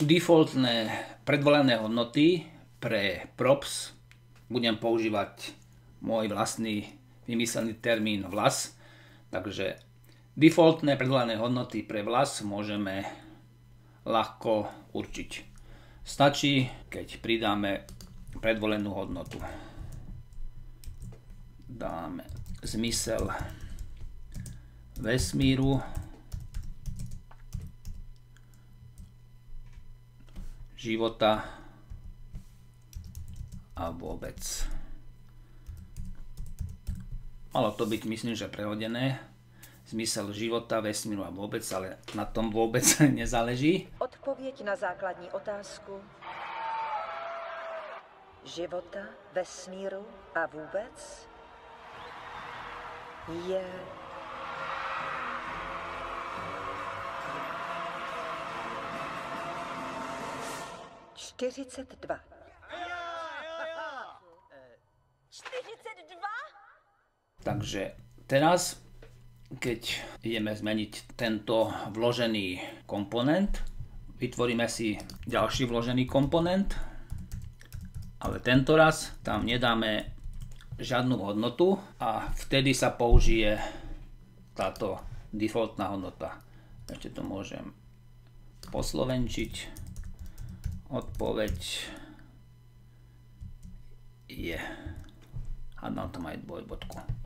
defaultné predvolené hodnoty pre props budem používať môj vlastný vymyslený termín vlas. Takže defaultné predvolené hodnoty pre vlas môžeme ľahko určiť. Stačí, keď pridáme predvolenú hodnotu. Dáme zmysel vesmíru, života a vôbec. Malo to byť, myslím, že prehodené. Zmysel života, vesmíru a vôbec, ale na tom vôbec nezáleží. Odpověď na základní otázku života, vesmíru a vůbec je ...42. 42? Takže teraz, keď ideme zmeniť tento vložený komponent, vytvoríme si ďalší vložený komponent, ale tento raz tam nedáme žiadnu hodnotu a vtedy sa použije táto defaultná hodnota. Ešte to môžem poslovenčiť. Odpoveď je. A dám tam aj dvojbodku.